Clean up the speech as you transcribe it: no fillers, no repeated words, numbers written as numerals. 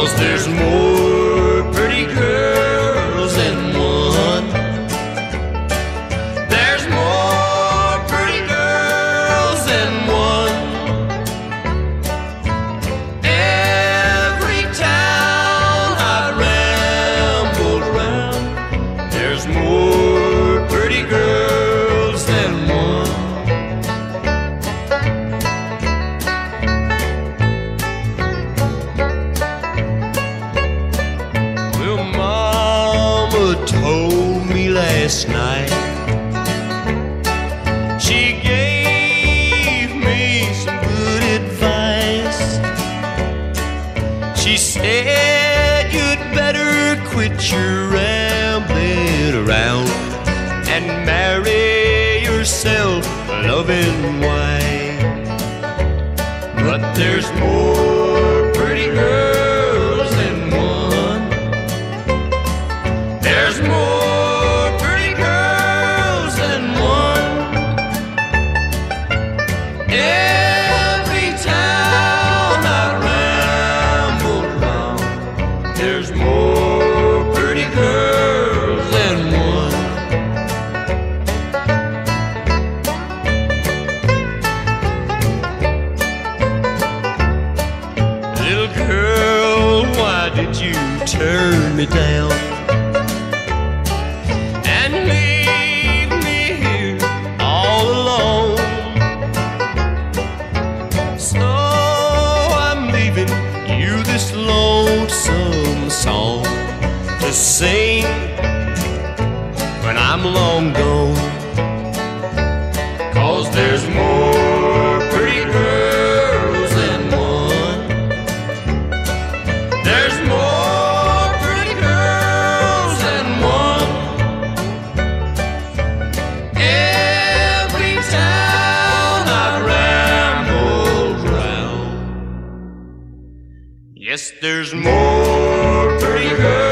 'cause there's more pretty girls than one. There's more pretty girls than one. Every town I've rambled round, there's more pretty girls than one. Well, Mama told me last night, she gave me some good advice. She said you'd better quit your rambling around and marry yourself a loving wife. But there's more pretty girls than one. There's more pretty girls than one. Every town I rambled round, there's more pretty girls than one. Little girl, why did you turn me down and leave me here all alone? So I'm leaving you this lonesome song to sing when I'm long gone. 'Cause there's more pretty girls than one. There's more pretty girls than one. Every town I've rambled round, yes, there's more pretty girls